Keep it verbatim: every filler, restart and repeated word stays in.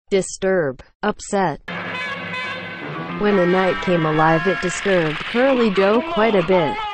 disturb, upset. When a night came alive, it disturbed Curly Joe quite a bit.